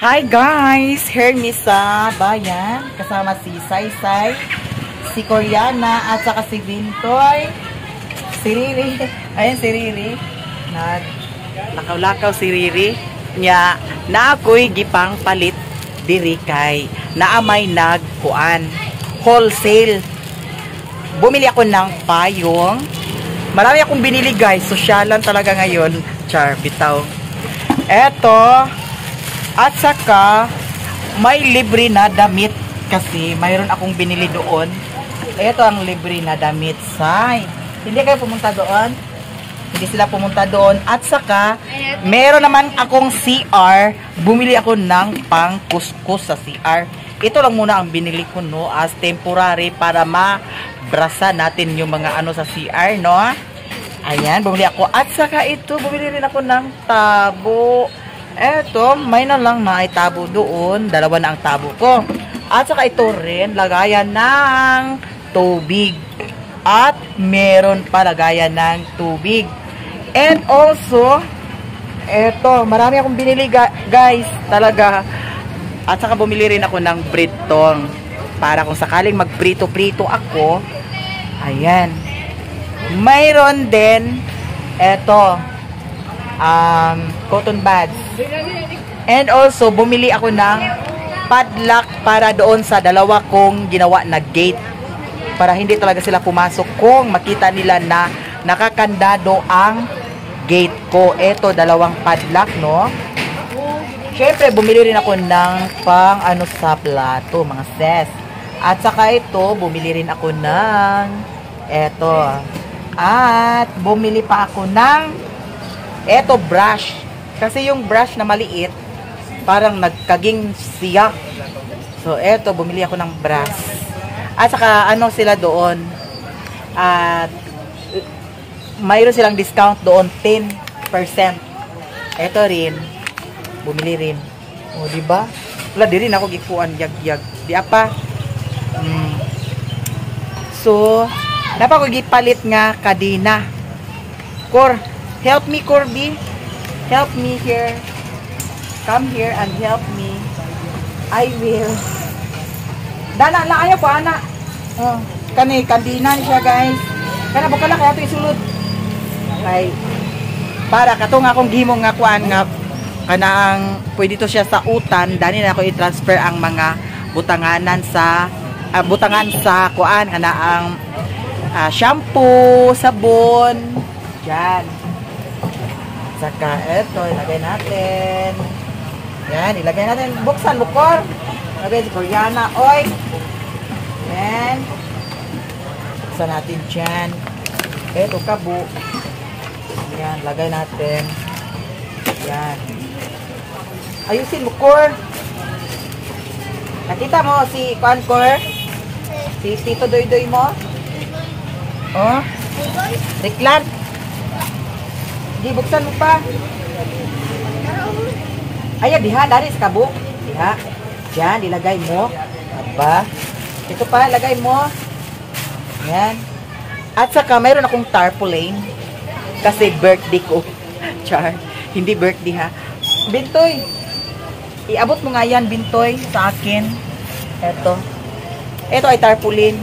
Hi guys! Here me sa bayan. Kasama si Saysay, si Koreana, at saka si Bintoy, si Riri. Ayan si Riri. Lakaw-lakaw si Riri. Nya, na ako'y gipang palit diri kay naamay nagkuan. Wholesale. Bumili ako ng payong. Marami akong binili guys. Sosyalan talaga ngayon. Char, bitaw. Eto. At saka, may libre na damit kasi mayroon akong binili doon. Ito ang libre na damit. Say, hindi kayo pumunta doon? Hindi sila pumunta doon. At saka, meron naman akong CR. Bumili ako ng pang-kuskus sa CR. Ito lang muna ang binili ko, no? As temporary para mabrasa natin yung mga ano sa CR, no? Ayan, bumili ako. At saka ito, bumili rin ako ng tabo. Eto, may na lang na itabo doon. Dalawa na ang tabo ko. At saka ito rin, lagayan ng tubig. At meron pa lagayan ng tubig. And also, eto, marami akong binili guys. Talaga. At saka bumili rin ako ng bread tong. Para kung sakaling magprito-prito ako. Ayan. Mayroon din, eto, cotton buds. And also, bumili ako ng padlock para doon sa dalawa kong ginawa na gate. Para hindi talaga sila pumasok kung makita nila na nakakandado ang gate ko. Ito, dalawang padlock, no? Siyempre, bumili rin ako ng pang ano sa plato, mga ses. At saka ito, bumili rin ako ng eto. At bumili pa ako ng eto, brush. Kasi yung brush na maliit, parang nagkaging siya. So, eto, bumili ako ng brush. At saka, ano sila doon? At, mayroon silang discount doon, 10%. Eto rin, bumili rin. O, diba? Wala, di rin ako gikuan, yag-yag. Di apa? So, dapat ko gipalit nga kadina. Kor, help me, Corby. Help me here. Come here and help me. I will. Dana, lang ayaw po, ana. Oh, kani, kandinan siya, guys. Kana, bukala kaya ito isulod. Okay. Para katong akong gimong nga kuan nga, kanaang, pwede to siya sa utan, dani na ako i-transfer ang mga butanganan sa, butangan sa kuan, kanaang shampoo, sabon, dyan. Saka ito, ilagay natin. Yan, ilagay natin. Buksan, bukor. Ilagay si Koreana. Oy! Yan. Buksan natin dyan. Ito, kabo. Yan, lagay natin. Yan. Ayusin, bukor. Nakita mo si Kwankor? Si Tito Doy-Doy mo? Oh? Riklan. Di, buksan mo pa. Ayan, diha, dari sa kabuk. Diha. Diyan, ilagay mo. Aba. Ito pa, ilagay mo. Ayan. At saka, mayroon akong tarpaulin. Kasi birthday ko. Char. Hindi birthday, ha. Bintoy. Iabot mo nga yan, Bintoy, sa akin. Ito. Ito ay tarpaulin.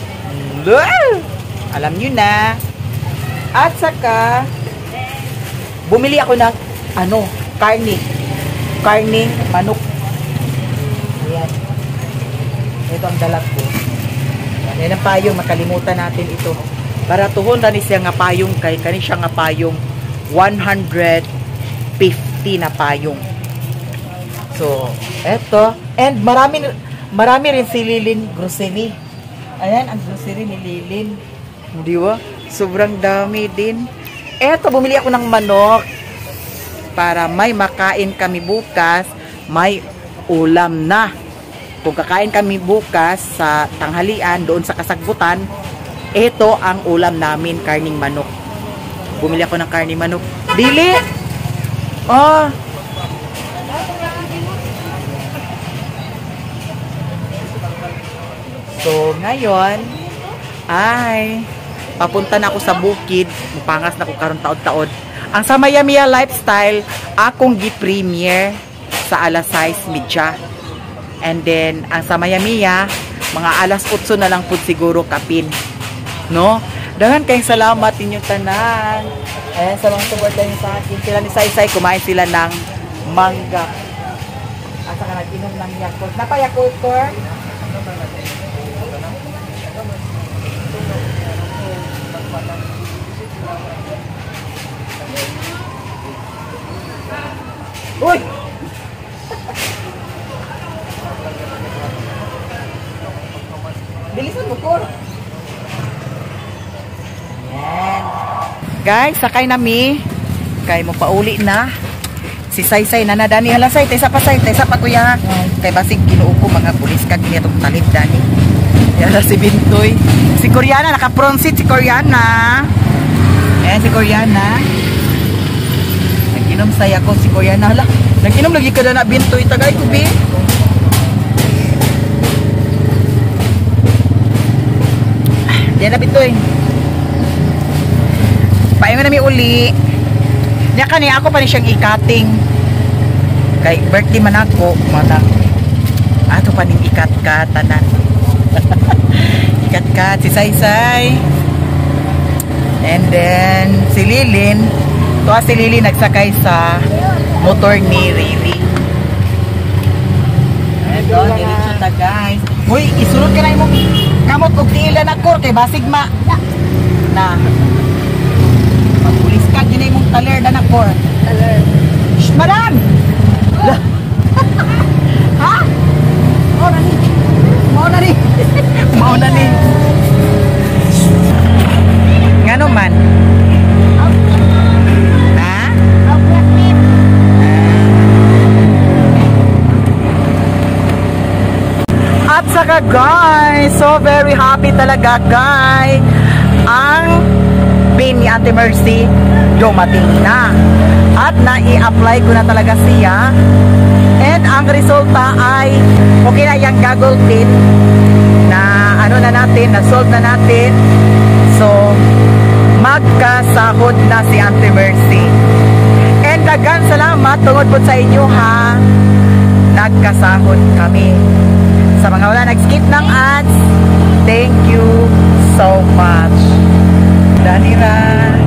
Alam nyo na. At saka, bumili ako ng, ano, karning manok. Ayan. Ito ang dalag ko. Ayan ang payong, makalimutan natin ito. Para tuhon na siya nga payong kay, kani siya nga payong 150 na payong. So, eto. And marami rin si Lilin grocery. Ayan, ang grocery ni Lilin. Di ba? Sobrang dami din. Eto, bumili ako ng manok para may makain kami bukas, may ulam na. Kung kakain kami bukas sa tanghalian doon sa kasagbutan, ito ang ulam namin, karning manok. Bumili ako ng karning manok. Dili! Oh! So, ngayon, ay papunta na ako sa bukid. Mupangas na ako karon taod-taod. Ang sa Miami Lifestyle, akong gi-premiere sa alas 6:30. And then, ang sa Maya-Mia, mga alas 8 na lang po siguro kapin. No? Dagan kayong salamat inyong tanan. Ayan, sa mga suporta niyo sa akin. Sila ni Saysay, kumain sila ng mangga. Asa ka nag-inom ng Yakult. Napa-Yakult ko? Uy! Bilisan mo, Kor. Ayan. Guys, sakay na mi. Kay mo pauli na. Si Saysay na nadani. Hala, Say, taysa pa kuya. Kay basig kinuuko mga pulis kag niya itong talib dani. Yala si Bintoy. Si Koreana, naka-front seat si Koreana. Ayan si Koreana. Nag-inom saya ko si Koreana. Hala, nag-inom lagi ka na Bintoy. Tagay ko, Bin. Diyan na Bintoy. Paingon na mi uli. Niya kani ako pa ni siyang ikating. Kay birthday man ako, mata. Ato pa ning ikat-kat tanan. Ikat-kat si Saysay. And then si Lilin, tuwa si Lilin nagsakay sa motor ni Riri. Ito, diretso ta guys. Hoy, isulod ka na imong kamot og tiilan ako kay basig ma. Na. Magpulis ka ginay mong taler na nakor. Taler. Shh, madam. Ha? Mao na ni. Mao na ni. Mao na ni. Ngano man? Ha? At saka guys, so very happy talaga guys. Ang pin ni Ate Mercy dumating na. At nai-apply ko na talaga siya. And ang resulta ay okay na yung gaggle pin na ano na natin, na-solve na natin. So, magkasahod na si Ate Mercy. And dagan salamat tungod po sa inyo ha. Nagkasahod kami. Sa mga wala nag-skip ng ads, thank you so much. Danira.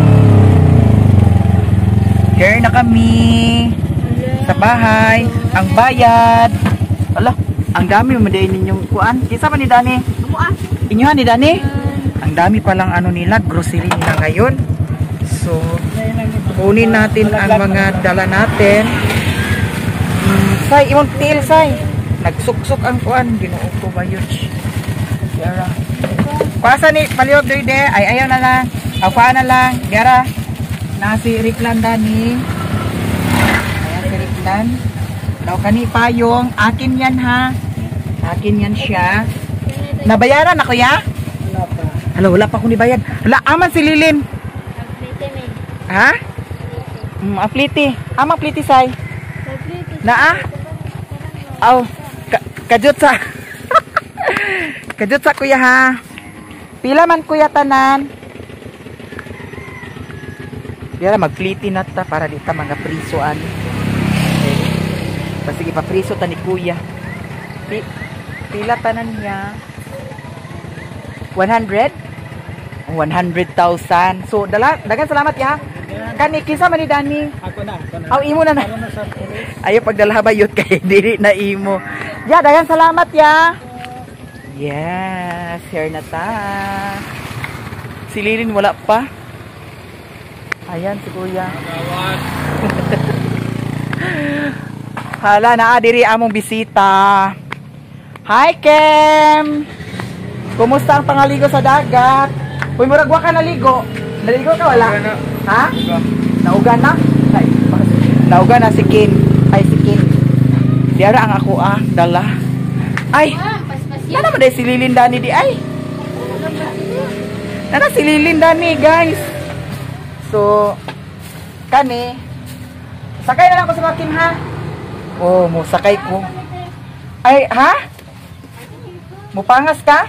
Here na kami sa bahay. Ang bayad. Ala, ang dami madayin ninyong kuan. Kisa pa ni Dani? Inyo ni Dani? Ang dami palang ano nila, grocery nila ngayon. So, kunin natin ang mga dala natin. Say, imong tiil, Say. Nagsuksok ang kuan. Ginoo ko ba yun? Yara. Pasa ni paliog dito ay ayaw na lang. Awa na lang. Yara. Na si Riklan Dani. Ayan si Riklan. Daw kani payong. Akin yan ha. Akin yan siya. Nabayaran na kuya? Wala pa. Hala, wala pa akong nibayad. Hala, aman si Lilin. Ha? Apliti. Ama apliti, Say. Na ah? Kajut sa. Kajut sa kuya ha. Pila man kuya tanan. Dira magpliti na ta para dita mga prisoan. Okay. Sige pa priso ta ni kuya. Pila tanan niya? 100? 100,000. So dagan salamat ya. Kani kisa man ni Dani. Ako na. Aw imo na na. Ayo pagdala bayot kay dili na imo. Ya dagan salamat ya. Yes, here na ta. Si Lilin wala pa. Ayan si kuya. Hala na diri among bisita. Hi Kem. Kumusta ang pangaligo sa dagat? Uy murag wa ka naligo. Naligo ka wala? Ha? Naugan na? Ay, naugan na si Kim. Ay si Kim. Diara ang ako dala. Ay. Nana ba dahil si Lilin Dani di ay? Nana si Lilin Dani guys. So, kani, sakay na lang ko sa mga Kim ha? Oh, mo sakay ko. Ay, ha? Mupangas ka?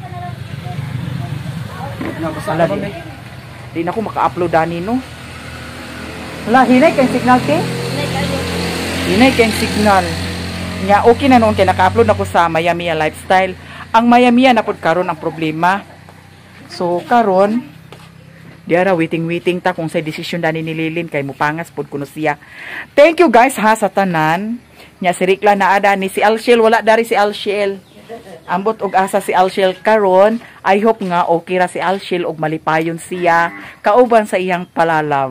Wala di na ako maka-upload Dani no? Wala, hinay kayong signal ki? Inay kayong signal. Nga okay na noon kay naka-upload ako sa Miami Lifestyle. Ang Miami na pod karon ang problema. So karon diara waiting ta kung sa desisyon dani ni Lilin kay mupangas pod kuno siya. Thank you guys ha sa tanan. Nya si Rikla na ada ni si Alshel wala dari si Alshel. Ambot og asa si Alshel karon. I hope nga okay ra si Alshel og malipayon siya kauban sa iyang palalab.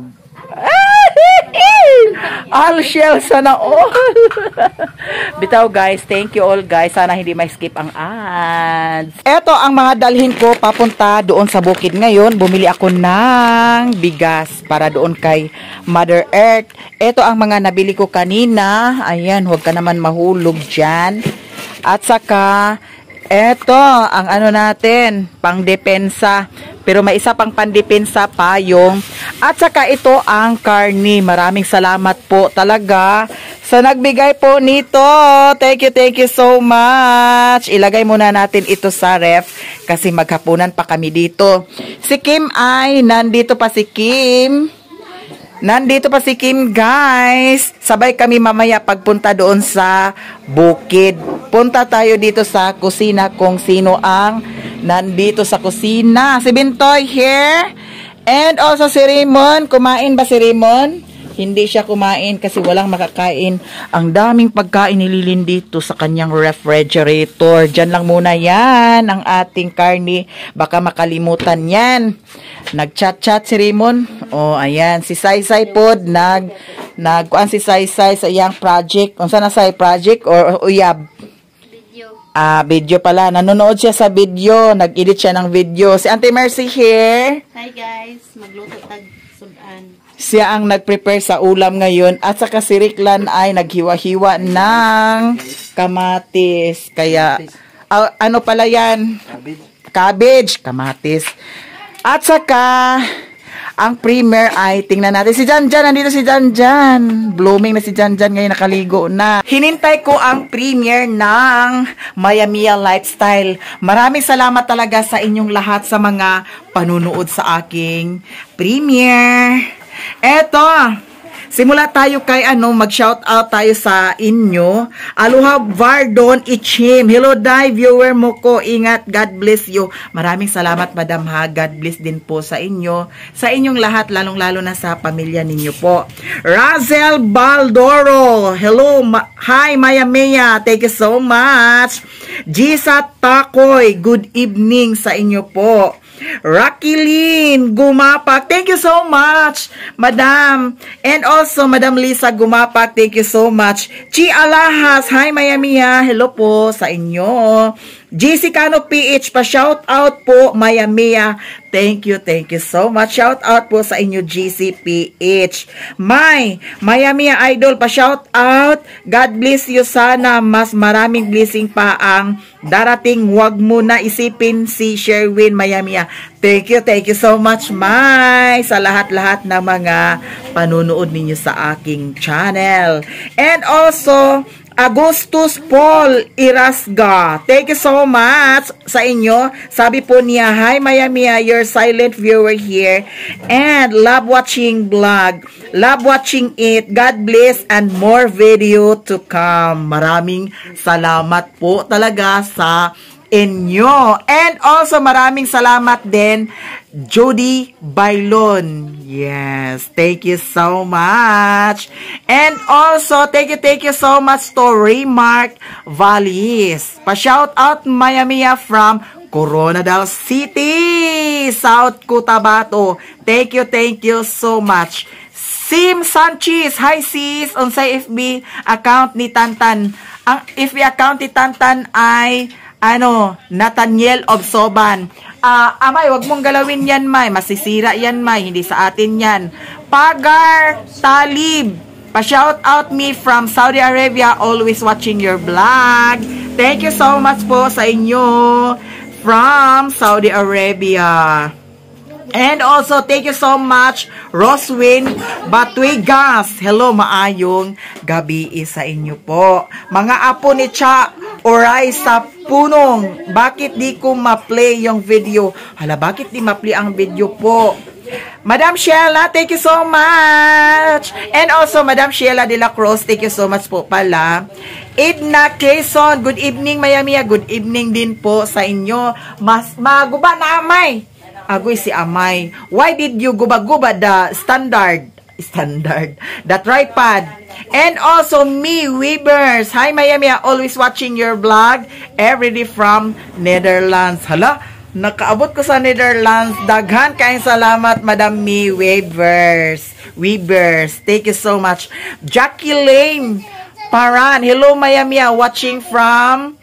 Alshel sana all. Bitaw guys, thank you all guys. Sana hindi ma-skip ang ads. Eto ang mga dalhin ko papunta doon sa bukid ngayon. Bumili ako ng bigas para doon kay Mother Earth. Eto ang mga nabili ko kanina. Ayan, huwag ka naman mahulog dyan. At saka, eto ang ano natin, pang depensa. Pero may isa pang pandepensa pa yung. At saka ito ang karni. Maraming salamat po talaga sa nagbigay po nito. Thank you so much. Ilagay muna natin ito sa ref kasi maghapunan pa kami dito. Si Kim ay nandito pa si Kim. Nandito pa si Kim guys. Sabay kami mamaya pagpunta doon sa bukid. Punta tayo dito sa kusina kung sino ang nandito sa kusina. Si Bintoy here. And also si Raymond. Kumain ba si Raymond? Hindi siya kumain kasi walang makakain. Ang daming pagkain nililin dito sa kanyang refrigerator. Diyan lang muna yan ang ating karni. Baka makalimutan yan. Nag-chat-chat si Raymond. Oh, ayan. Si Saysay pod. Nagkuan si Saysay sa iyang project. Kung saan na sa project or uyab? Video. Video pala. Nanonood siya sa video. Nag-edit siya ng video. Si Auntie Mercy here. Hi guys. Magluto tag sudan. Siya ang nag-prepare sa ulam ngayon. At saka si Ricklan ay naghiwa-hiwa ng kamatis. Kaya, ano pala yan? Cabbage. Kamatis. At saka, ang premier ay, tingnan natin. Si Janjan, nandito si Janjan. Blooming na si Janjan ngayon, nakaligo na. Hinintay ko ang premier ng Miami Lifestyle. Maraming salamat talaga sa inyong lahat sa mga panunood sa aking premier. Eto, simula tayo kay mag-shoutout tayo sa inyo. Aloha Vardon Ichim. Hello Dai, viewer mo ko. Ingat, God bless you. Maraming salamat Madam ha. God bless din po sa inyo. Sa inyong lahat, lalong-lalo na sa pamilya ninyo po. Razel Baldoro. Hello, hi Maya Maya. Thank you so much. Gisa Takoy. Good evening sa inyo po. Rakilin Gumapak, thank you so much, Madam. And also, Madam Lisa Gumapak, thank you so much. Chi Alahas, hi Miami, hello po sa inyo. GC Cano PH, pa-shout out po, Miami. Thank you so much. Shout out po sa inyo, GC PH. Miami Idol, pa-shout out. God bless you, sana mas maraming blessing pa ang darating. Huwag mo na isipin si Sherwin, Miami. Thank you so much, Mai, sa lahat-lahat na mga panunood ninyo sa aking channel. And also, Agustus Paul Irasga, thank you so much sa inyo. Sabi po niya, hi Miami, your silent viewer here and love watching vlog. Love watching it. God bless and more video to come. Maraming salamat po talaga sa inyo. And also maraming salamat din Jody Bailon. Yes, thank you so much. And also, thank you so much to Raymark Vallis. Pa-shout out Miami from Coronadal City, South Cotabato. Thank you so much. Sim Sanchez, hi sis, on sa FB account ni Tantan. Ang FB account ni Tantan ay Nathaniel Obsoban. Amay, wag mong galawin yan, May. Masisira yan, May. Hindi sa atin yan. Pagar Talib. Pa-shout out me from Saudi Arabia. Always watching your vlog. Thank you so much po sa inyo from Saudi Arabia. And also, thank you so much, Roswin Batuigas. Hello, maayong gabi sa inyo po. Mga apo ni Cha Oray sa Punong. Bakit di ko ma-play yung video? Hala, bakit di ma-play ang video po? Madam Sheila, thank you so much. And also, Madam Sheila de la Cruz, thank you so much po pala. Edna Quezon, good evening, Miami. Good evening din po sa inyo. Maguba na amay. Agoy si amay. Why did you guba-guba the standard, the tripod? And also me, Weavers. Hi, Miami. Always watching your vlog every day from Netherlands. Hala, nakaabot ko sa Netherlands. Daghan kayong salamat, Madam Me Weavers. Thank you so much. Jackie Lane Paran. Hello, Miami. Watching from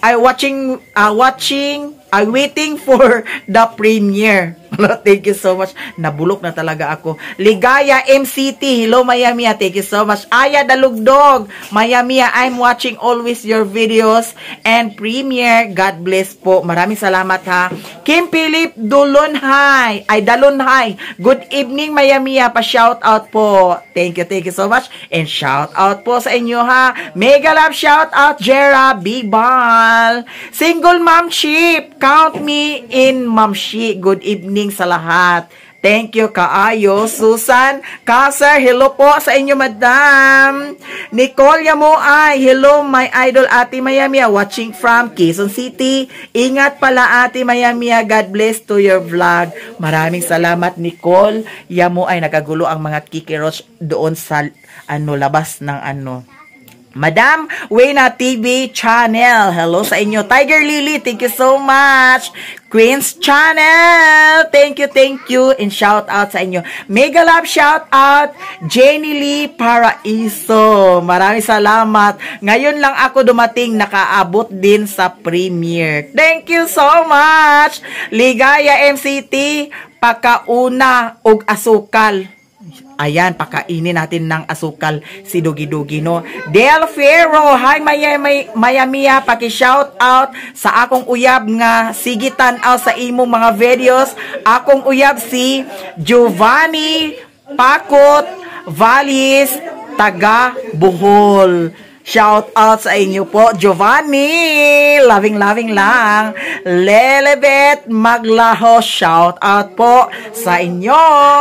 waiting for the premiere. Thank you so much. Nabulok na talaga ako. Ligaya MCT. Hello, Miami. Thank you so much. Aya Dalugdog. Miami, I'm watching always your videos and premiere. God bless po. Maraming salamat ha. Kim Philip Dalunhay. Good evening, Miami. Pa-shout out po. Thank you so much. And shout out po sa inyo ha. Mega love shout out, Jera Bibal. Single Mom Ship. Count me in, Ma'am Shi. Good evening sa lahat. Thank you, kaayo. Susan Kasar, hello po sa inyo, Madam. Nicole Yamoay, hello, my idol, Ate Miami, watching from Quezon City. Ingat pala, Ate Miami. God bless to your vlog. Maraming salamat, Nicole Yamoay. Nagagulo ang mga kikiroch doon sa labas ng Madam Wayna TV Channel. Hello sa inyo. Tiger Lily, thank you so much. Queen's Channel, thank you. And shout out sa inyo. Mega love shout out, Jenny Lee Paraiso. Maraming salamat. Ngayon lang ako dumating, nakaabot din sa premiere. Thank you so much. Ligaya MCT, pakauna og asukal. Ayan, pakainin natin ng asukal si Dugi-Dugi, no? Del Ferro, hi Miami, paki-shout out sa akong uyab nga sige tan-aw sa imong mga videos. Akong uyab si Giovanni Pakot Valis, taga Bohol. Shout out sa inyo po, Giovanni. Loving lang. Lelebet Maglaho, shout out po sa inyo.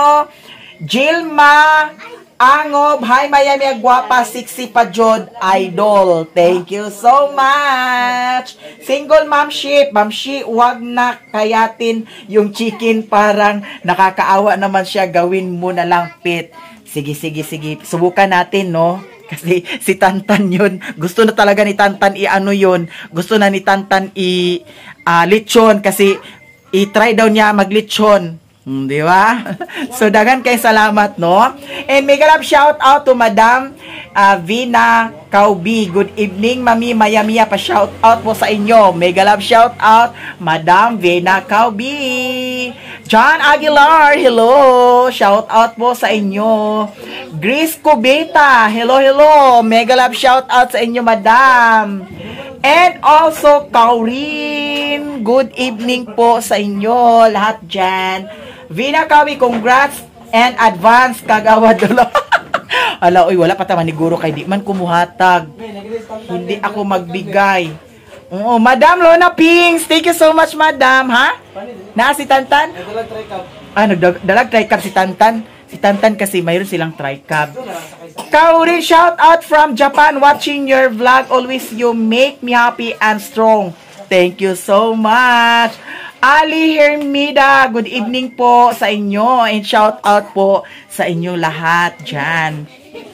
Jilma Angob, hi Miami, guwapa, sexy pa jod, idol. Thank you so much. Single Ma'am Shi, wag na kayatin yung chicken, parang nakakaawa naman siya, gawin mo na lang pit. Sige. Subukan natin, no? Kasi si Tantan yun. Gusto na talaga ni Tantan yun. Gusto na ni Tantan lechon kasi i-try daw niya maglechon. Di ba? So, dagan kay salamat, no? And mega love shout out to Madam Vina Kaubi. Good evening, Mami Miami. Pa-shout out po sa inyo. Mega love shout out, Madam Vina Kaubi. John Aguilar, hello. Shout out po sa inyo. Grace Cubeta, hello. Mega love shout out sa inyo, Madam. And also, Kaurin, good evening po sa inyo. Lahat dyan. Vina Kawi, congrats and advance kagawad dolo. Ala, wala pa taman ni Guro kay di man kumuhatag. Hindi ako magbigay. Oo, Madam Lona Pings, thank you so much, Madam, ha? Na si Tantan? Nagdalag tri-cab si Tantan. Si Tantan kasi mayroon silang tri-cab. Kaurin, shout out from Japan, watching your vlog. Always you make me happy and strong. Thank you so much. Ali Hermida, good evening po sa inyo and shout out po sa inyo lahat dyan.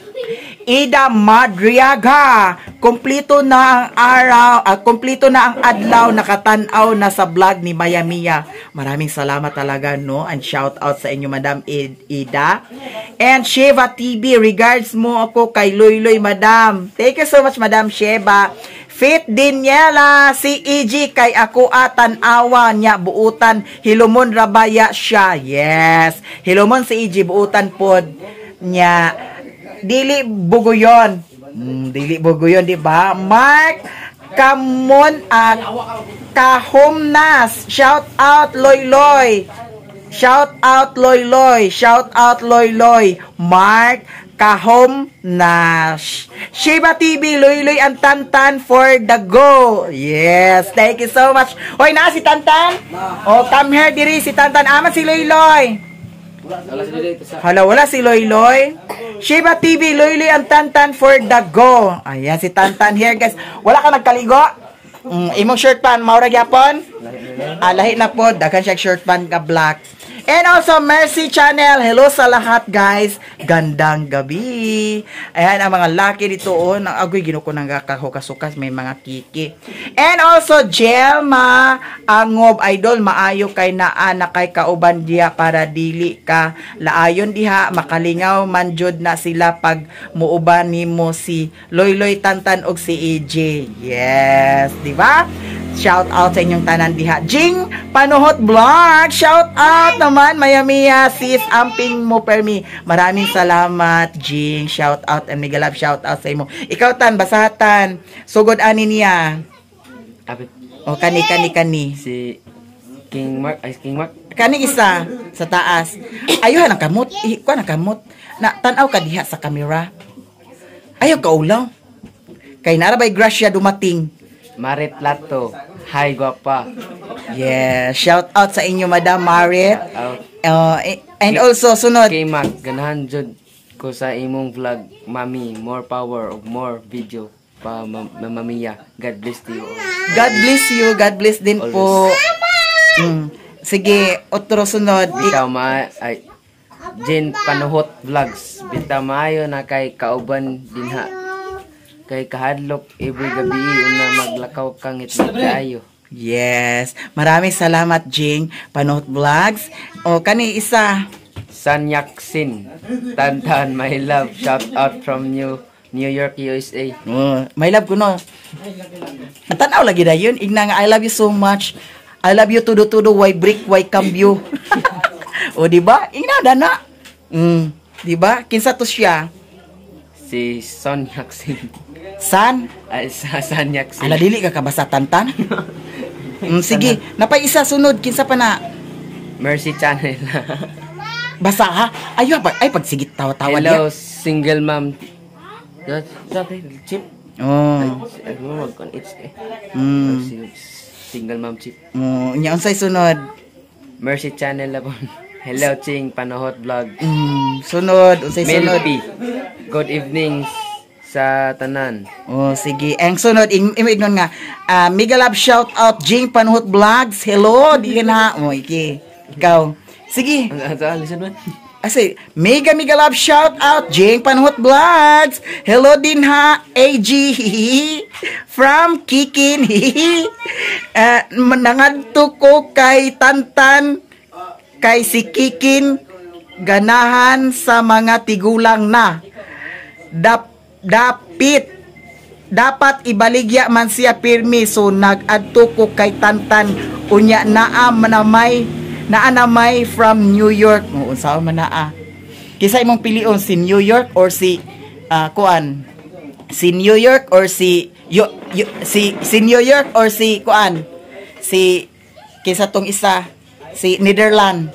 Ida Madriaga, kompleto na ang adlaw, nakatanaw na sa vlog ni Mayamia. Maraming salamat talaga, no? And shout out sa inyo, Madam Ida. And Sheva TV, regards mo ako kay Loy, Madam. Thank you so much, Madam Sheva. Fit Daniela, si EG kay ako tanawa niya buutan, hilumon rabaya siya. Yes, hilumon si EG buutan pod niya. Dili bugoyon. Dili bugoyon, di ba? Mark Kamon at Kahomnas. Shout out Loy. Shout out Loy. Mark Kahomnas. Shiba TV, Loy ang Tantan for the go. Yes, thank you so much. Hoy, na si Tantan? Oh, come here diri si Tantan. Ama si Loy. Hala, wala si Loy Loy. Shiba TV, Loy Loy ang Tantan for the go. Ayan, si Tantan here, guys. Wala ka nagkaligo? Imong shirt pan, maura gyapon? Lahi na po, daghan siya shirt pan ka black. And also, Mercy Channel. Hello sa lahat, guys. Gandang gabi. Ayan, ang mga laki dito. Agoy, ginuko ng kakasukas. May mga kiki. And also, Jelma. Angob, idol. Maayo kay naa na kay kauban diya para dili ka. Laayon diha. Makalingaw manjud na sila pag muuban ni mo si Loy Tantan og si EJ. Yes. Diba? Shout out sa inyong tanan diha. Jing Panuhot Vlog. Shout out naman. Mayamiya sis amping mo permi. Maraming salamat Jing. Shout out and mega love shout out sa imo. Ikaw tan basahatan. Sugod ani niya. O kani. Si King Mark. Kani isa sa taas. Ayuhan ang kamot. Kuan ang kamot. Na tanaw ka diha sa camera. Ayaw ka ulaw. Kay narabay grasya dumating. Marit Lato. Hi, guwapa. Yeah, shout out sa inyo, Madam Marit. Out. And also, sunod. Kay Mac, ganahan jud ko sa imong vlog, Mami. More power of more video pa mamamiya. God bless you. God bless you. God bless din po. Sige, otro sunod. Bitaw ay Jen Panuhot Vlogs. Bitaw maayo na kay kauban dinha. Kay kahadlok every gabi una maglakaw kang itna kayo. Yes. Maraming salamat, Jing. Panuhot Vlogs. O, kani isa. Sanyaksin. Tantan, my love. Shout out from New York, USA. My love ko, no? Tanaw lagi na yun. Igna nga, I love you so much. I love you tudo-tudo. Why brick, why cambio? O, diba? Igna, dana. Diba? Kinsa to siya? Si Sanyaksin. San? Ay, Sanyaksin. Ala, dili ka kabasa Tantan? Sige, napay isa sunod. Kinsa pa na? Mercy Channel. Basa ha? Ayaw, ay pagsigit tawa-tawa Hello, niya. single mom. Chip. Oh. Single mom chip. Nya unsay sunod? Mercy Channel labon. Hello, Ching Panuhot Vlog. Sunod, unsay sunod? Melpy. Good evening sa tanan. Oh, sige. Ang sunod, ignon nga. Mega love shout out, Jing Panuhot Vlogs. Hello, di ka na. Oh, iki. Ikaw. Sige. Listen man. Asi, mega love shout out, Jing Panuhot Vlogs. Hello din ha, AG. From Kikin. Nangadto ko kay Tantan, kay si Kikin, ganahan sa mga tigulang na. Dapat ibaligya man siya pirmi, so nag-adto ko kay Tantan unya naanamay from New York. Unsa man naa? Kisa imong pilion, si New York or si kuan? Si New York or si si New York or si kuan? Si kisa tong isa, si Netherlands.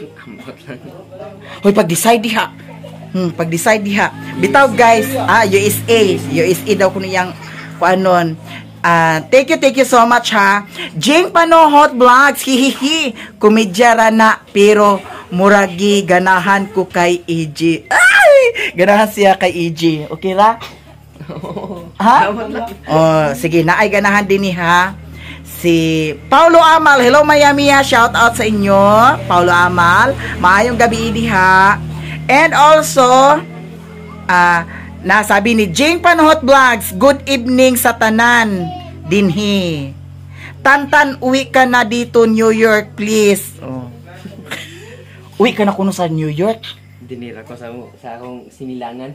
Hoy, pag-decide diha. Pag-decide diha. Bitaw guys, USA daw kuno yang kuanon. Thank you so much ha. Jing Panuhot Vlogs, hihihi. Komedya ra na pero muragi ganahan ko kay EJ. Ay! Ganahan siya kay EJ. Okay ra? Ha? Oh, sige, naay ganahan din ni ha. Si Paulo Amal, hello Miami ha. Shout out sa inyo. Paulo Amal, maayong gabi diha. And also, nasabi ni Jing Panuhot Vlogs, good evening sa tanan dinhi. Tantan, uwi ka na dito New York, please. Oh. Uwi ka na kuno sa New York? Dinira ko sa akong sinilangan.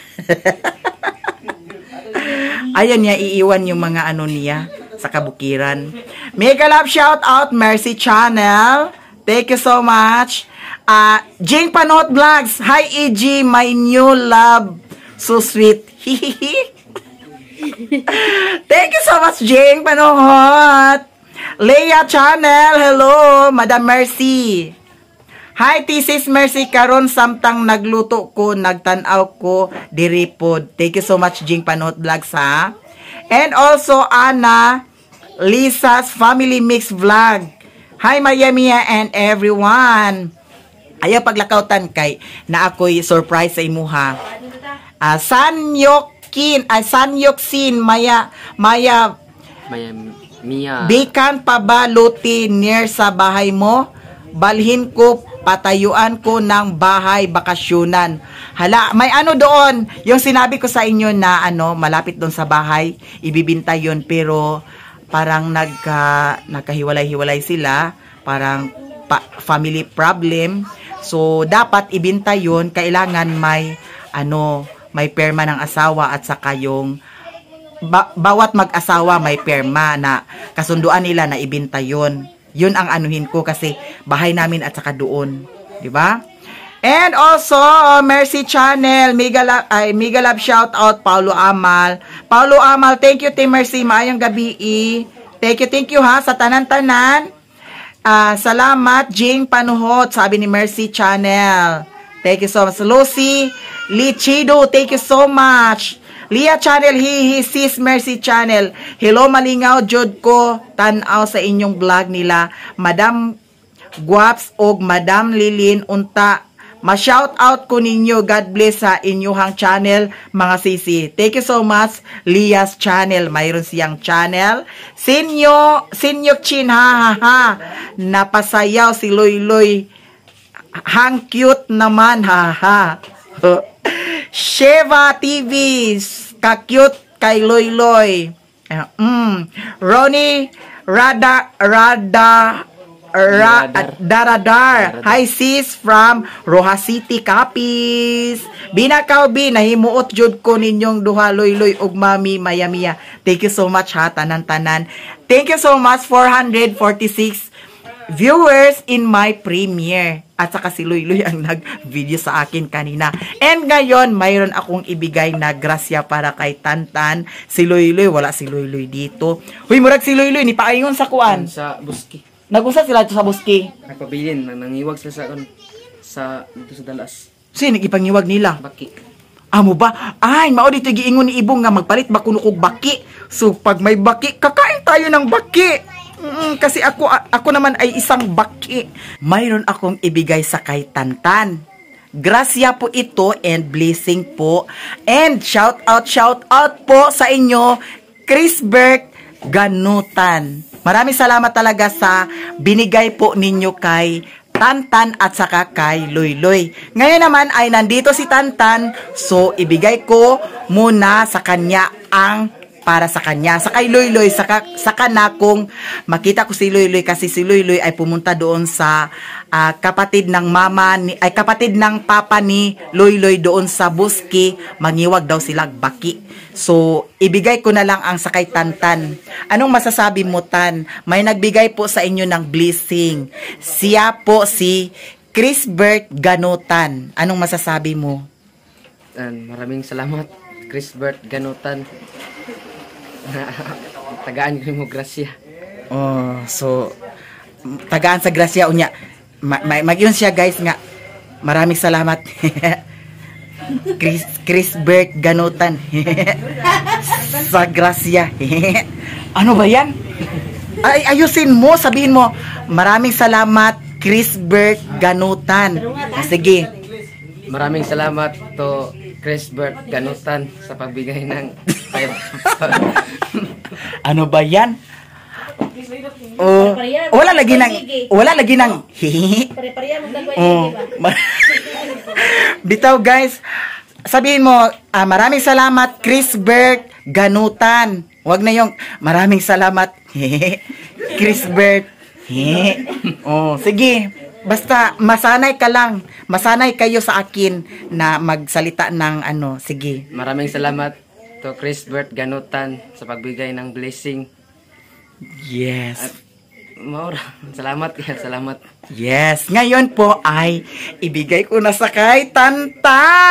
Ayan niya, iiwan yung mga ano niya sa kabukiran. Mega love shout out, Mercy Channel. Thank you so much. Jing Panuhot Vlogs. Hi, EG, my new love. So sweet. Thank you so much, Jing Panuhot. Leia Channel. Hello, Madam Mercy. Hi, Thesis Mercy. Karon samtang nagluto ko, nagtanaw ko, diripod. Thank you so much, Jing Panuhot Vlogs, ha. And also, Anna, Lisa's Family Mix Vlog. Hi, Miami and everyone. Ayaw paglakawtan kay na ako'y surprise sa imuha. Sanyoksin, Maya, Maya, Mia. bikan pa ba luti near sa bahay mo? Balhin ko, patayuan ko ng bahay bakasyunan. Hala, may ano doon, yung sinabi ko sa inyo na malapit doon sa bahay, ibibinta yun, pero parang nagkahiwalay-hiwalay sila, parang family problem. So, dapat ibinta yun, kailangan may perma ng asawa at saka yung bawat mag-asawa may perma na kasunduan nila na ibinta yun. Yun ang anuhin ko kasi bahay namin at saka doon. Diba? And also, Mercy Channel, mega love shout out, Paulo Amal. Paulo Amal, thank you, Team Mercy. Maayong gabi. Thank you ha, sa tanan-tanan. Salamat, Jing Panuhot, sabi ni Mercy Channel. Thank you so much. Lucy Lichido, thank you so much. Lia Channel, sis Mercy Channel. Hello, malingaw, jud ko, tanaw sa inyong vlog nila. Madam Guaps og Madam Lilin, unta. Ma-shout out ko ninyo. God bless sa inyong channel, mga sisi. Thank you so much, Lia's Channel. Mayroon siyang channel. Sinyo Chin, ha. Napasayaw si Loy. Hang cute naman, ha. Sheva TV, ka-cute kay Loy. Ronnie Daradar. Hi sis from Rojas City, Capiz. Binakaw nahimuot jud ko ninyong duha Loy ug Mami Maya. Thank you so much ha, tanan-tanan. Thank you so much 446 viewers in my premiere. At saka si Loy ang nag-video sa akin kanina. And ngayon, mayroon akong ibigay na grasya para kay Tantan. Si Loy, wala si Loy dito. Huy, murag si Loy, ni paingon sa kuan. Sa buski. Nag-usa sila ito sa buski. Nagpabilin, nangiwag sila dito sa Dalas. Sino nag-ipangiwag nila? Baki. Amo ba? Ay, mao dito giingon ni Ibong nga magpalit ba kuno kog baki. So pag may baki, kakain tayo ng baki. Kasi ako naman ay isang baki. Mayroon akong ibigay sa kay Tantan. Grasya po ito and blessing po. And shout out po sa inyo, Chris Berg Ganutan. Maraming salamat talaga sa binigay po ninyo kay Tantan at saka kay Loy. Ngayon naman ay nandito si Tantan, so ibigay ko muna sa kanya ang para sa kanya. Sa kay Loy, saka na kung makita ko si Loy kasi si Loy ay pumunta doon sa kapatid ng kapatid ng papa ni Loy doon sa Buski, mangiwag daw sila baki. So, ibigay ko na lang ang sakay Tantan. Anong masasabi mo, Tan? May nagbigay po sa inyo ng blessing. Siya po si Chris Bert Ganutan. Anong masasabi mo? Maraming salamat, Chris Bert Ganutan. Tagaan ko mo grasya. Oh, so tagaan sa grasya unya. Mag-yun siya guys nga. Maraming salamat. Chris Bert Ganutan. Sa grasya. Ano ba yan? Ayusin mo, sabihin mo. Maraming salamat, Chris Bert Ganutan. Sige. Maraming salamat to Chris Bert Ganutan sa pagbigay ng ano ba yan? Oh, wala lagi ng bitaw guys, sabihin mo maraming salamat Chris Bert Ganutan. Wag na yung maraming salamat Chris Bert. Oh, sige. Basta masanay ka lang. Masanay kayo sa akin na magsalita ng sige. Maraming salamat to Chris Bert Ganutan sa pagbigay ng blessing. Yes. Salamat. Yes. Ngayon po ay ibigay ko na sa kay Tantan.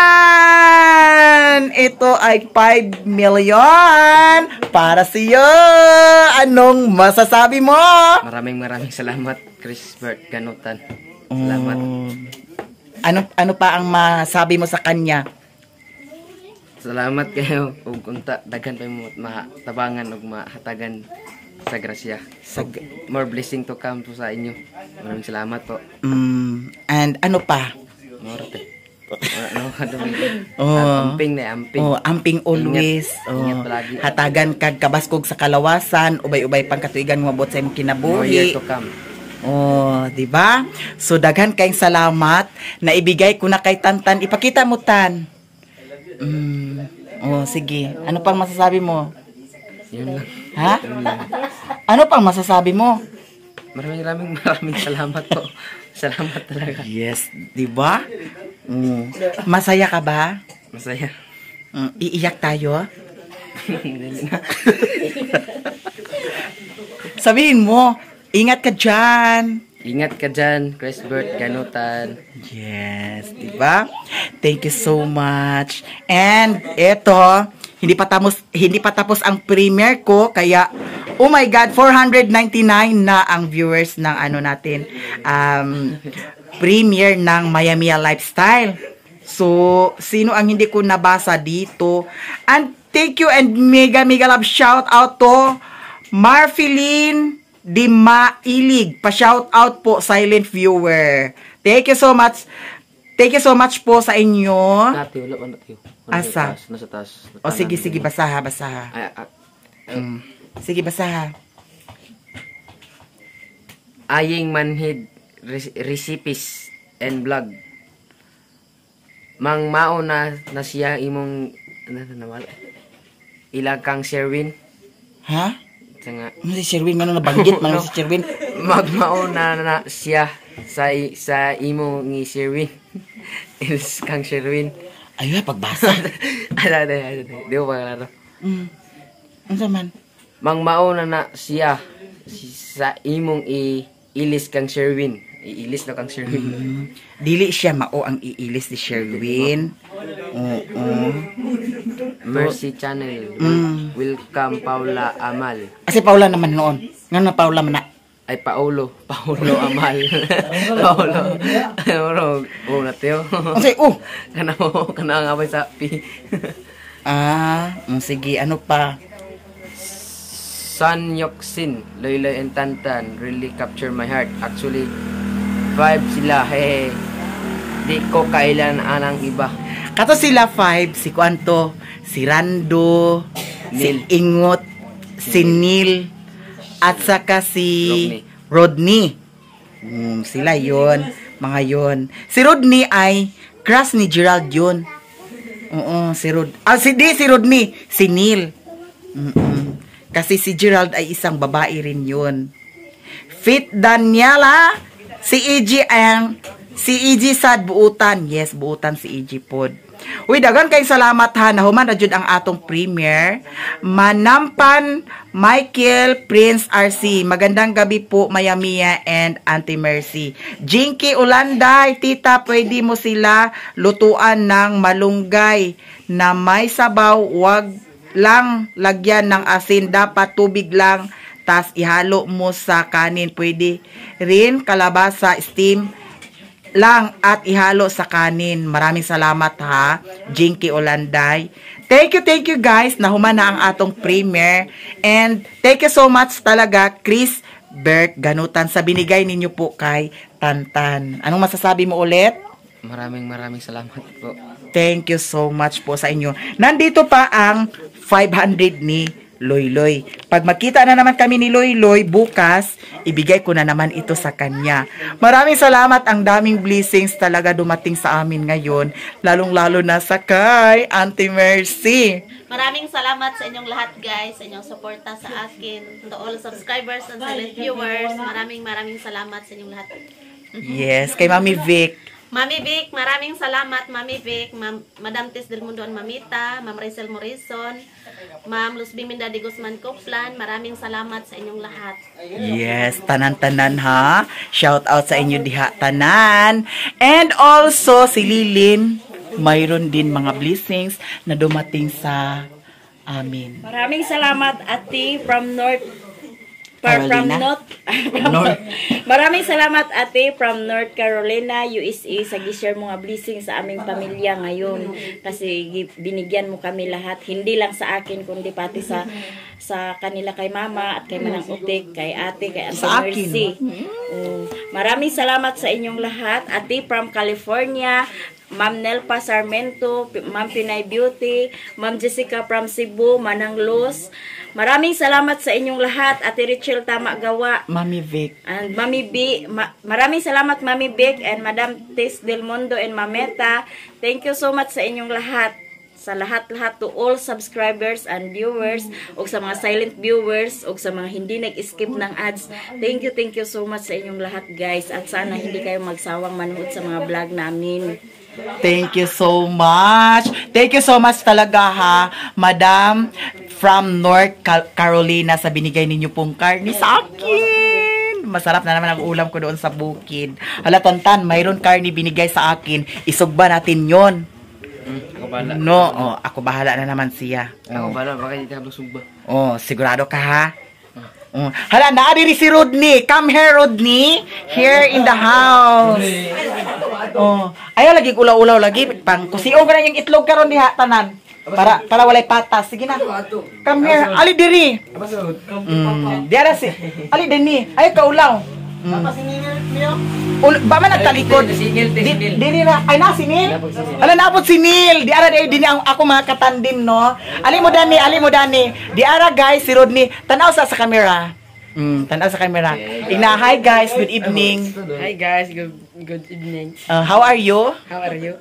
Ito ay 5 million para sa iyo. Anong masasabi mo? Maraming salamat, Chris Bert Ganutan. Salamat. Ano pa ang masabi mo sa kanya? Salamat kayo ug unta daghan pa mo matabangan ug mahatagan sa grasya. More blessing to come po sa inyo. Maraming salamat po. And ano pa? Amping na amping. Amping always. Ingat palagi. Hatagan kag kabaskog sa kalawasan, ubay-ubay pang katuigan mo abot sa imong More year kinabuhi. to come. Di ba? So daghan kayong salamat na ibigay ko na kay Tantan. Ipakita mo Tan. Sige. Ano pang masasabi mo? Yun lang. Ha? Ano pang masasabi mo? Maraming salamat po. Salamat talaga. Yes, di ba? Masaya ka ba? Masaya. Iiyak tayo? Sabihin mo, ingat ka dyan. Ingat ka dyan, Chris Bert, Ganutan. Yes, di ba? Thank you so much. And eto, hindi pa tapos ang premiere ko kaya oh my god, 499 na ang viewers ng ano natin premiere ng Miami Lifestyle. So, sino ang hindi ko nabasa dito? And thank you and mega love shout out to Marfiline Di Mailig. Pa-shout out po, silent viewer. Thank you so much. Thank you so much po sa inyo. Nati, wala pa nati. Asa? Nasa taas. O sige, basaha. Sige, basaha. Aying manhid recipes and vlog. Mang mao na siya imong nawala. Ilang kang Sherwin. Ha? Nga. Ano si Sherwin? Ano nabanggit? Ano si Sherwin? Magmao na siya sa imo ni Sherwin. Ilis kang Sherwin. Ayun, pagbasa. Di ko pa kalaro. Ano man? Mang mauna na siya sa imong iilis kang Sherwin. Iilis na kang Sherwin. Dili siya mao ang iilis ni Sherwin. Mercy Channel. Welcome Paula Amal. Kasi Paula naman noon. Nga na Paula man na. Ay Paulo Amal. Paulo. Na tiyo. Kasi Kana nga ba sa pi. Sige, ano pa? Sun Yoksin, Loyloy and Tantan really capture my heart. Actually, 5 sila. Di ko kailan anang iba. Kato sila 5, si Kwanto, si Rando, si Ingot, si Neil, at saka si Rodney. Sila yon, mga yon. Si Rodney ay crush ni Gerald yun. Si Rodney, si Neil. Kasi si Gerald ay isang babae rin yun. Fit Daniela, si EG sad buutan. Yes, buutan si EG pod. Uy, dagan kay salamat ha. Nahuman na jud ang atong premiere. Manampan Michael Prince RC. Magandang gabi po, Mayamia and Auntie Mercy. Jinky Ulanday, tita, pwede mo sila lutuan ng malunggay na may sabaw, wag lang lagyan ng asin, dapat tubig lang, tas ihalo mo sa kanin. Pwede rin kalabasa, steam lang at ihalo sa kanin. Maraming salamat ha, Jinky Olanday. Thank you guys. Nahuman na ang atong premiere. And thank you so much talaga, Chris Bert Ganutan, sa binigay ninyo po kay Tantan. Anong masasabi mo ulit? Maraming salamat po. Thank you so much po sa inyo. Nandito pa ang 500 ni Loyloy. Pag makita na naman kami ni Loyloy bukas, ibigay ko na naman ito sa kanya. Maraming salamat. Ang daming blessings talaga dumating sa amin ngayon. Lalong-lalo na sa kay Auntie Mercy. Maraming salamat sa inyong lahat guys, sa inyong suporta sa akin, to all subscribers and silent viewers. Maraming salamat sa inyong lahat. Yes, kay Mami Vic. Mami Vic, maraming salamat Mami Vic, Madam Tess Del Mundo Mamita, Ma'am Rachel Morrison, Ma'am Luz Biminda de Guzman Coplan, maraming salamat sa inyong lahat. Yes, tanan-tanan ha. Shout out sa inyo diha tanan. And also si Lilin, mayroon din mga blessings na dumating sa amin. Maraming salamat ate from North Carolina. North. Maraming salamat ate from North Carolina, USA sa gi-share mo nga blessing sa aming pamilya ngayon kasi binigyan mo kami lahat, hindi lang sa akin kundi pati sa kanila kay mama at kay Manang Utik, kay ate, kay Ate Sa akin. Mercy. Maraming salamat sa inyong lahat. Ate from California, Ma'am Nelpa Sarmento, Ma'am Pinay Beauty, Ma'am Jessica from Cebu, Manang Luz. Maraming salamat sa inyong lahat. Ate Richel Tama Gawa, Mami Vic. and Mami B. Maraming salamat Mami Vic and Madam Tess Del Mundo and Mameta. Thank you so much sa inyong lahat. Sa lahat-lahat, to all subscribers and viewers, o sa mga silent viewers, o sa mga hindi nag-skip ng ads. Thank you so much sa inyong lahat guys. At sana hindi kayo magsawang manood sa mga vlog namin. Thank you so much. Thank you so much talaga ha, Madam from North Carolina sa binigay ninyo pong karni sa akin. Masarap na naman ang ulam ko doon sa bukid. Hala, Tantan, mayroon karni binigay sa akin. Isugba natin yon. Ako bala. No, ako bahala na naman siya. Ako bala, baka hindi ka busog ba? Sigurado ka ha? Hala, naadiri si Rodney. Come here, Rodney. Here in the house. Ayaw, lagi ulaw-ulaw lagi. Pang kusiong ko na yung itlog karon diha, tanan. Para walay patas. Sige na. Come here. Ali diri. Diara si. Ali dini. Ayaw ka ulaw. Ba man nagtalikod? Diri na. Ay na si Neil. Ala naabot si Neil. Di ara dini ako mga katandim no. Ali mo dani. Di ara guys si Rodney. Tanaw sa camera. Tanaw sa camera. Hi guys, good evening. Hi guys, good evening. How are you? How are you?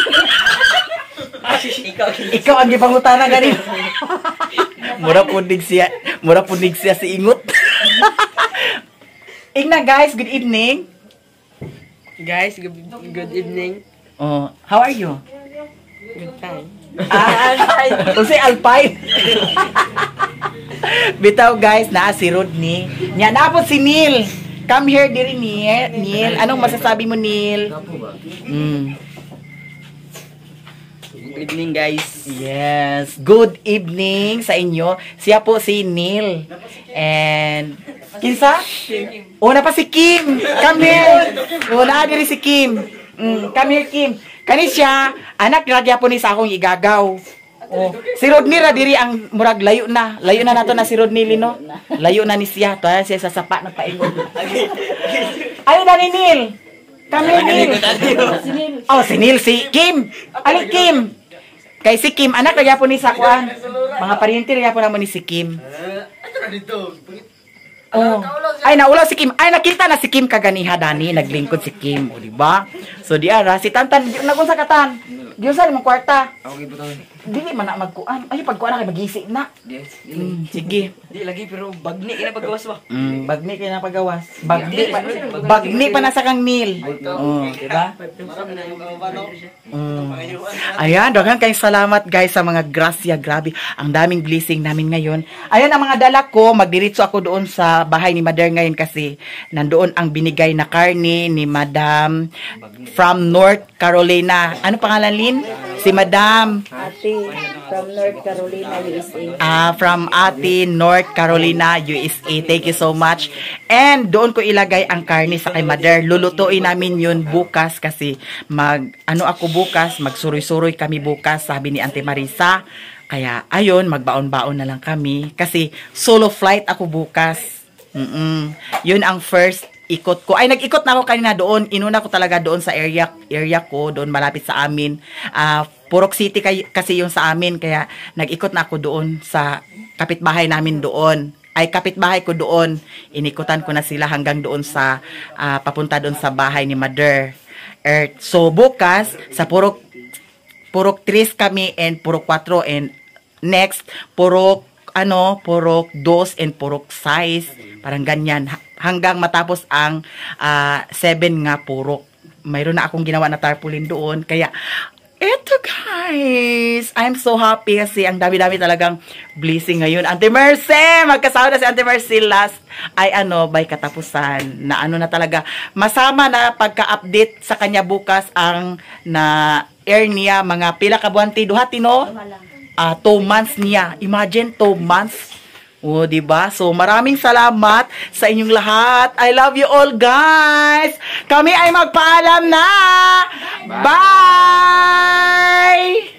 Ikaw ang gipangutana gani. Mura punig siya si Ingot. Igna guys, good evening. Guys, good evening. How are you? Good time. Kasi Alpine. Bitaw guys, naa si Rodney. Nya naabot si Neil. Come here diri Neil. Anong masasabi mo Neil? Good evening guys. Yes, good evening sa inyo. Siya po si Neil. And kinsa? Una pa si Kim. Come here. Una diri si Kim. Come here Kim. Kani siya, anak ragya po ni sa akong igagaw. Si Rodney ra diri ang murag layo na. Layo na nato na si Rodney Lino. Layo na ni siya. To siya sa sapa nagpaingon. Ayo na ni Neil. Come here Neil. Si Neil si Kim. Ali Kim. Kay si Kim, anak ragya po ni sa kuan. Mga pariente ragya po namo ni si Kim. Ay naulaw si Kim. Ay nakita na si Kim kaganiha dani, naglingkod si Kim, o di ba? So di ara si Tantan nagunsa ka tan. Giusa mo kwarta. Ako gibuton. Dili man na magkuan. Ay pagkuan na kay magisi na. Yes. Sige. Di lagi pero bagni ina paggawas ba? Bagni kay na pagawas. Bagni pa na sa kang Neil. Di ba? Ayan, daghang kayong salamat guys sa mga grasya, grabe. Ang daming blessing namin ngayon. Ayan ang mga dala ko, magdiretso ako doon sa bahay ni Mother ngayon kasi nandoon ang binigay na karne ni Madam from North Carolina. Ano pangalan Lin? Si Madam Ate from North Carolina, USA. From Ate North Carolina, USA. Thank you so much. And doon ko ilagay ang karne sa kay Mother. Lulutuin namin yun bukas kasi magsuroy-suroy kami bukas, sabi ni Auntie Marisa. Kaya ayun, magbaon-baon na lang kami kasi solo flight ako bukas. Yun ang first ikot ko. Ay, nag-ikot na ako kanina doon. Inuna ko talaga doon sa area ko, doon malapit sa amin. Purok City kasi yung sa amin, kaya nag-ikot na ako doon sa kapitbahay namin doon. Ay, kapitbahay ko doon. Inikutan ko na sila hanggang doon sa, papunta doon sa bahay ni Mother Earth. So, bukas, sa Purok 3 kami and Purok 4 and next, Purok 2 and Purok 6. Parang ganyan. Hanggang matapos ang 7 nga purok. Mayroon na akong ginawa na tarpaulin doon. Kaya, eto guys, I'm so happy kasi ang dami-dami talagang blessing ngayon. Auntie Mercy! Magkasama na si Auntie Mercy last by katapusan. Na na talaga. Masama na pagka-update sa kanya bukas ang na air niya. Mga pila ka buwan ti duhati no? 2 months niya. Imagine 2 months. O, diba? So, maraming salamat sa inyong lahat. I love you all, guys. Kami ay magpaalam na. Bye!